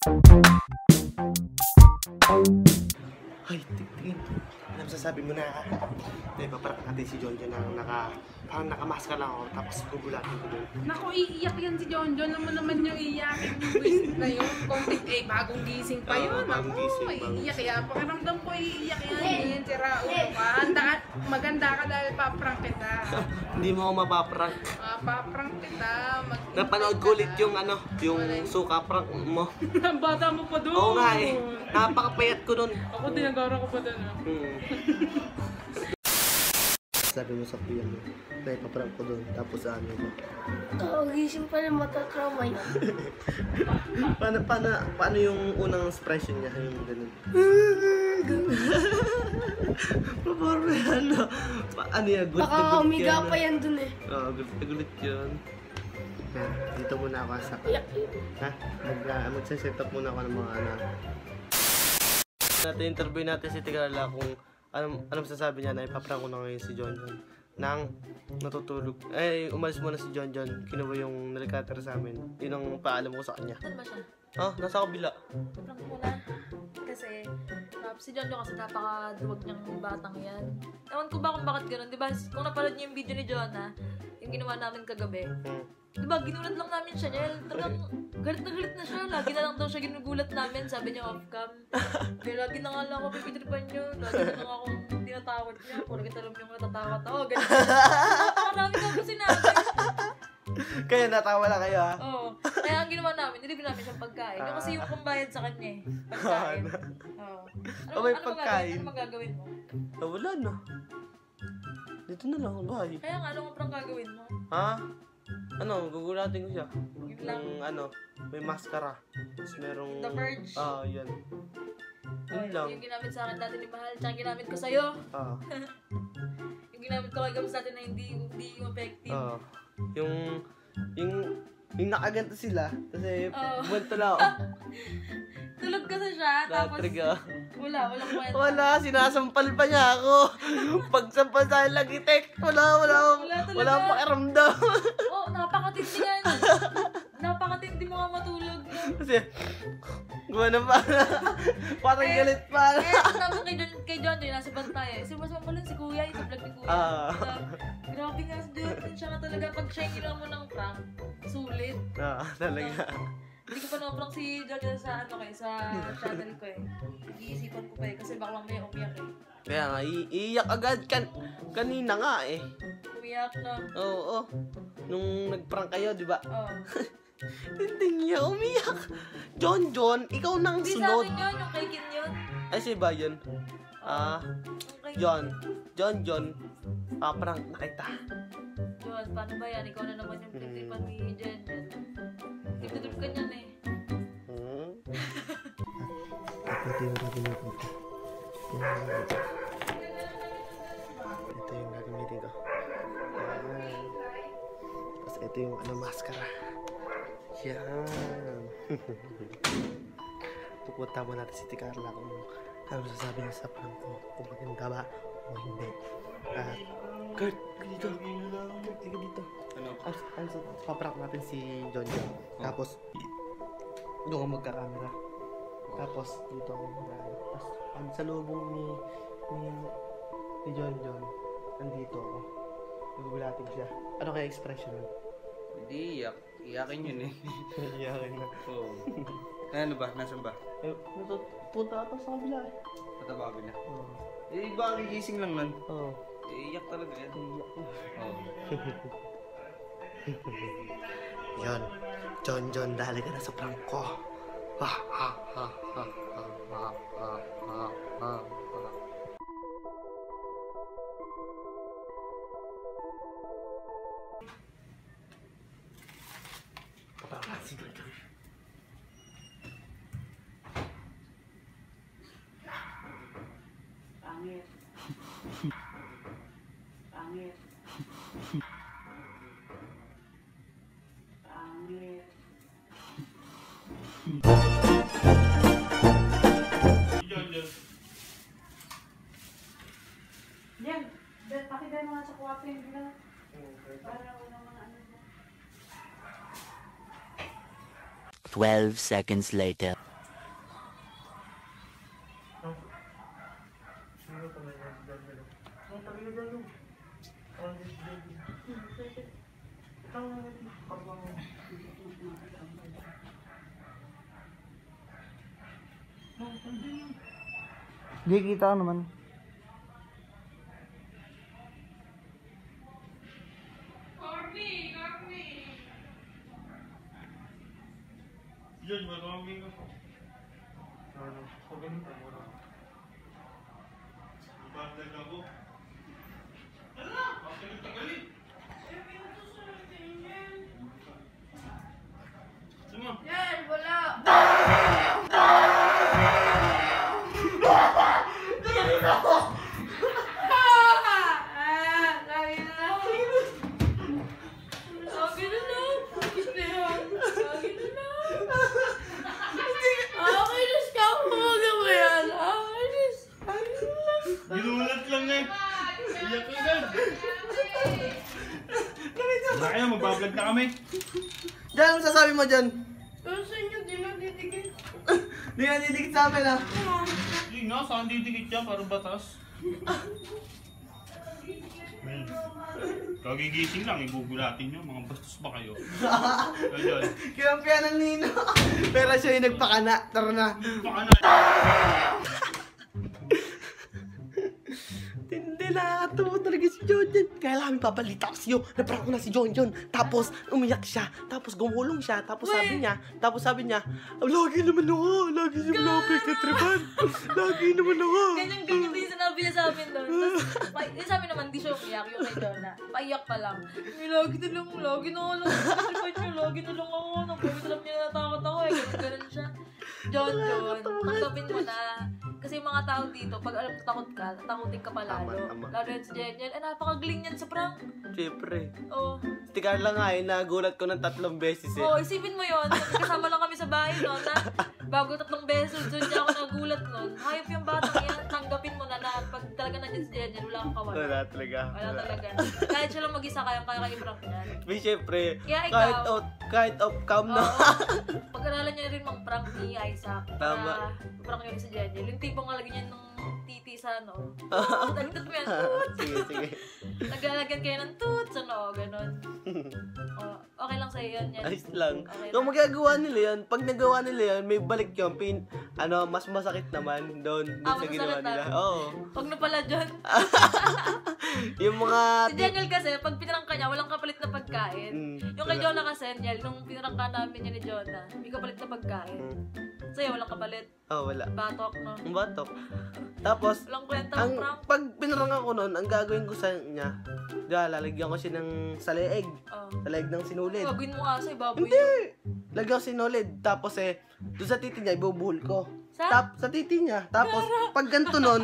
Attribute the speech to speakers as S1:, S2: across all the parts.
S1: Ay, tingin. Ano masasabi mo na? Paparak natin si Jonjon na parang nakamaska lang ako, tapos gugulatin ko doon.
S2: Naku, iiyak yan si Jonjon. Naman yung iiyakin yung gising na yun. Bagong gising pa yun.
S1: Bagong
S2: Naku,
S1: gising,
S2: iiyak yan. Pakiramdam ko iiyak yan. Sira ulo ka. Maganda ka dahil paprank kita.
S1: Hindi mo ako mapaprank.
S2: Paprank kita.
S1: Napanood ko ulit yung yung suka prank mo.
S2: Bata mo pa doon.
S1: Oo nga eh. Napakapayat ko doon.
S2: Ako tinagara ko pa doon.
S1: Sabi mo sa kuya mo, na ipaprank ko doon, tapos ano mo?
S3: Gising pa na matatrauma yun.
S1: Paano yung unang expression niya? Yung ganun. Paano yan? Ano yan? Gulit na
S3: Baka
S1: gulit
S3: umiga
S1: yan,
S3: pa yan dun eh.
S1: Oo, gulit na gulit yun. Dito muna ako sa... Ha? Magsa-set up muna ako ng mga interview natin si Tigrala kung ano masasabi niya na ipaprank ko na ngayon si Jonjon nang natutulog. Umalis muna si Jonjon. Kinuha yung helicopter sa amin. Yun ang paalam ko sa kanya.
S4: Saan ba siya?
S1: Nasa kabila.
S4: Prank muna. Kasi, si Jonjon kasi napakaduwag niyang batang yan. Ewan ko ba kung bakit ganun. Diba, kung napanood niyo yung video ni Jonah, yung ginawa namin kagabi, diba, ginulat lang namin siya niya. Talagang galit na siya. Lagi na lang daw siya ginugulat namin. Sabi niya off-cam. Kaya lagi na nga lang ako pipitripan niyo. Lagi na lang akong tinatakot niya. Puro kita alam yung natatakot ako. Ganyan. Marami ka po sinabi.
S1: Kaya natawa na kayo ha?
S4: Oo. Kaya ang ginawa namin, nilibin namin siyang pagkain. Yung kasi yung pambayad sa kanya eh. Pagkain. Oo.
S1: May pagkain?
S4: Ano magagawin mo?
S1: Wala na. Dito na lang, bahay.
S4: Kaya nga, ano pang gagawin mo?
S1: Ha? Gugulatin ko siya.
S4: Yun lang.
S1: May maskara. Tapos merong...
S4: The Verge.
S1: Yan. Yun lang.
S4: Yung ginamit sa akin dati ni Mahal, tsaka ginamit ko sa'yo. Yung ginamit ko kay Gabs dati na hindi effective.
S1: Yung nakaganto sila, kasi buwanto na ako.
S4: Tulog kasi siya, tapos walang kwenta.
S1: Wala, sinasampal pa niya ako. Pagsampal sa akin lagi text, wala akong pakiramdam.
S4: Napakatindi nga yun. Napakatindi mo nga matulog.
S1: Kasi, gumana pa. Parang galit pa.
S4: Tapos kay John, nasa bantay. Sumasama lang si Kuya, yung vlog ni Kuya. Grabe nga si John, siya nga talaga. Pag siya ginawa mo ng prank, sulit.
S1: Talaga.
S4: Hindi ko pa na-prank si John sa sa channel ko eh. Iisipan ko pa eh, kasi baka mamaya umiyak eh.
S1: Kaya nga, iiyak agad kanina nga eh.
S4: Umiyak na.
S1: Oo. Nung nag-prank kayo, di ba?
S4: Oo.
S1: Hindi niya umiyak. Jonjon, ikaw nang
S4: Hindi sa
S1: sunod.
S4: akin yun, yung kay Kim yun.
S1: Ay, si ba yun? Jonjon, prank na kita.
S4: John, paano ba yan? Ikaw na naman yung pinagtipan ni Jen. Nagtutrip ka niyan eh.
S1: Ito yung gagamitin ko. Ito yung gagamitin ko. Tapos ito yung maskara. Yan. Pupunta mo natin si Tigrala kung ano sasabi niya sa prank ko. Kung maganda ba o hindi. Kurt, dito. Kurt, dito. Ano? Paprank natin si Jonjon. Tapos, doon ka magka-camera. Tapos, dito ako magka-camera. Tapos, sa lubong ni Jonjon, nandito ako. Nagugulatin siya. Ano kaya expression mo?
S5: Hindi, iyakin yun eh.
S1: Iyakin na.
S5: Oo. Ano ba? Nasaan ba?
S1: Punta ata sa kabila eh.
S5: Patabago na. Iba ang gigising lang nun.
S1: Oo.
S5: Iyak talaga yan.
S1: Iyak na.
S5: Oo.
S1: Yun. Jonjon, dali ka na sa prank ko. Ha ha ha ha ha ha ha ha ha.
S2: Pangit. Pangit. Pangit. Yan. Pakita mo nga sa kwarto yung gila. Para walang mga ano mo.
S6: 12 seconds later.
S5: Hindi, kita ka naman.
S6: Diyan, marami ka. Ano? Paganda mo na. Ibadag ako. Ala! Bakit tagalit? Sama.
S3: Yan, wala.
S6: Ginulat lang eh. Iyak ka agad. Wala kaya, magbablog na kami.
S1: Diyan, ano sasabi mo dyan?
S3: Pero sa inyo, di nagdidikit.
S1: Di nga didikit sa amin ah.
S6: Hindi nga, saan didikit siya para batas? Kagigising lang, ibubulatin nyo. Mga bastos ba kayo? Ganyan.
S1: Kinampihan ng Nino. Pero siya yung nagpakana. Tara na.
S6: Baka na.
S1: Hindi, nakakatawa talaga si Jonjon. Kaya lang pabalita ko sa'yo. Naprank ko na si Jonjon. Tapos umiyak siya. Tapos gumulong siya. Tapos sabi niya, lagi naman ako. Lagi naman ako pagkatripan. Lagi naman ako.
S4: Ganyan-ganyan din yung sinabi niya sa amin doon. Tapos, yung sa amin naman, di siya umiyak, yung kay Jonah. Paiyak pa lang. Lagi na lang lagi na lang ako. Nagpapit alam niya natakot ako eh. Ganun siya. John, tanggapin mo na. Kasi yung mga tao dito, pag alam na takot ka, takutin ka pa lalo.
S1: Tama.
S4: Lalo yan si Jenjen. Napakagaling yan sa prank.
S1: Siyempre.
S4: Oo.
S1: Tikar lang nga eh. Nagulat ko ng 3 beses eh.
S4: Oo, isipin mo yun. Kasama lang kami sa bahay noon na bago 3 beses, doon niya ako nagulat noon. Hayop yung batang yan. Tanggapin mo na pag talaga nandiyan si Jenjen, wala kang kawala.
S1: Wala talaga.
S4: Wala talaga. Kahit siya lang mag-isa, kaya i-prank niyan.
S1: May siyempre.
S4: Kaya ikaw,
S1: kahit off cam na.
S4: Pag-aralan niya rin mag-prank ni Isaac.
S1: Tama.
S4: Prank niya rin si Jenjen. Yung tipong nalagyan niya ng titi sa ano. Dagdag mo yan,
S1: Sige. Sige.
S4: Naglalagyan kayo ng toot sa noo, ganun. Okay lang sa'yo yan.
S1: Ayos lang.
S4: Okay
S1: Kung
S4: lang.
S1: magagawa nila yan, pag nagawa nila yan, may balik yun. Mas masakit naman doon sa
S4: masakit
S1: ginawa nila.
S4: na?
S1: Oo.
S4: Huwag na pala dyan.
S1: Yung mga...
S4: Si Daniel kasi, pag pinarangka niya, walang kapalit na pagkain. Yung kay Jonah kasi, Daniel, nung pinarangka namin niya ni Jonah, may kapalit na pagkain. Sa'yo, walang kapalit.
S1: Wala.
S4: Batok, no?
S1: Ang batok. Tapos,
S4: Walang kwenta ang prank.
S1: pag pinarangka ko noon, ang gagawin ko sa niya, lalagyan ko siya sa leeg. Sa leeg ng sinulid.
S4: Gagawin mo nga sa'yo, baboy.
S1: Hindi! Lagyan ko sinulid. Tapos doon sa titi niya, ibubuhol ko. Sa titi niya. Tapos, pag ganito nun,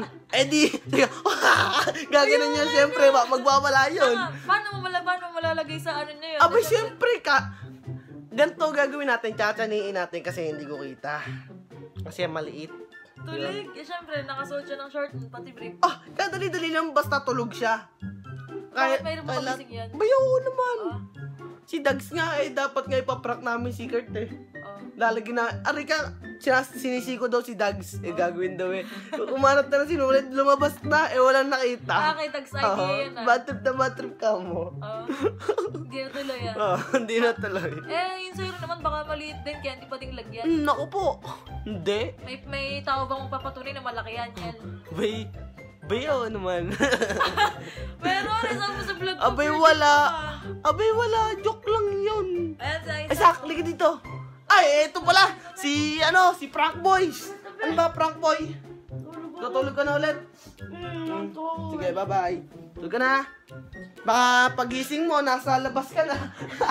S1: gaganon niya, siyempre, magbawala yun.
S4: Paano mo malalagay sa ano niya yun?
S1: Abay, siyempre ganito gagawin natin, tsatsaniin natin kasi hindi ko kita. Kasi maliit.
S4: Tulig. Siyempre, nakasuot siya ng short, pati brief.
S1: Kaya dali-dali lang basta tulog siya.
S4: Bakit mayroon mo kamising yan?
S1: Bayaw naman. Si Dags nga dapat nga ipaprank namin si Kurt eh. Lalagyan na, sinisiko daw si Dags. Gagawin daw eh. Umarap na sinulit, lumabas na, walang nakita.
S4: Kay Dags idea yun
S1: bad trip ka mo.
S4: Hindi na tuloy yan.
S1: Hindi na tuloy.
S4: Yun sa'yo naman, baka maliit din, kaya hindi pa ding lagyan.
S1: Naku po. Hindi.
S4: May tao bang papatunay na malaki yan, yan?
S1: Bayaw naman.
S4: Pero ano mo sa vlog ko?
S1: Abay wala. Joke lang yun.
S4: Ayan,
S1: Sak, liga dito. Ay, eto pala. Si Prank Boys. Ano ba, Prank Boy? Tutulog ka na ulit. Sige, bye-bye. Tulog ka na. Baka pagising mo, nasa labas ka na.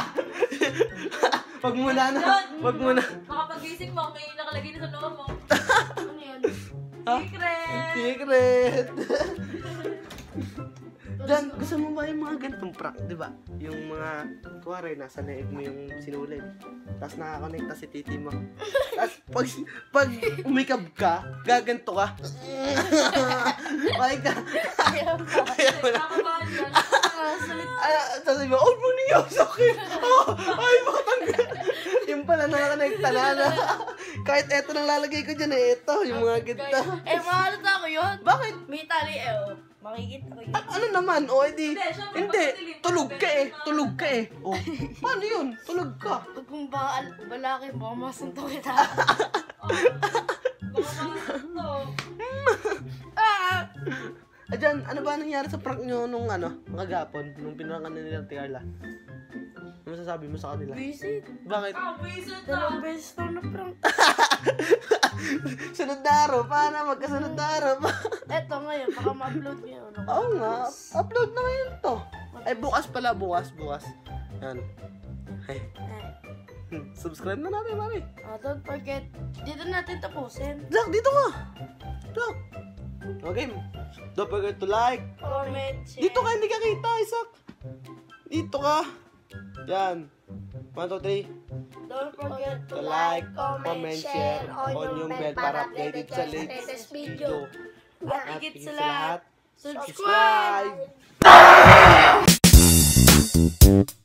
S1: Wag muna na. Wag muna.
S4: Baka pagising mo, may nakalagay na sa noo mo.
S3: Ano yan?
S1: Secret. Dan, gusto mo ba yung mga ganitong prank, di ba? Yung mga, kuwari, nasa leeg mo yung sinulid. Tapos nakakonekta si titi mo. Tapos pag umikab ka, gaganto ka. Okay ka.
S4: Kakabahan yan.
S1: Sabi mo, oh, maniyo, sakit. Ay, makatanggal. Yung pala nakakonekta na. Kahit eto nang lalagay ko dyan eto, yung mga ganda.
S3: Mahalata ako yun.
S1: Bakit?
S3: May tali makikita ko yun.
S1: Ano naman? O, edi.
S4: Syempre,
S1: Hindi.
S4: pag
S1: Tulog ka eh. O, paano yun? Tulog ka.
S3: Pag kung balaki, baka masunto kita.
S4: Baka masunto.
S1: Adyan, ano ba nangyari sa prank nyo nung kagapon, nung pinurangan na nila Ate Carla? Ano masasabi mo sa kanila?
S3: Visit.
S1: Bakit?
S3: Dalawang beses ko na prank.
S1: Sunod na araw, paano? Magkasunod na araw pa.
S3: Eto ngayon, baka ma-upload niyo.
S1: Oo nga, upload na ngayon to. Ay, bukas pala, bukas. Yan. Ay, subscribe na natin, mami.
S3: Don't forget, dito natin tapusin.
S1: Jack, dito ka. Jack. Okay. Don't forget to like.
S3: Comment, share.
S1: Dito ka, hindi ka kita, Isaac. Dito ka. Yan. 1, 2, 3.
S3: Don't forget to
S1: Like, comment, share on yung bell para updated sa latest video.
S3: At higit sa lahat,
S1: subscribe!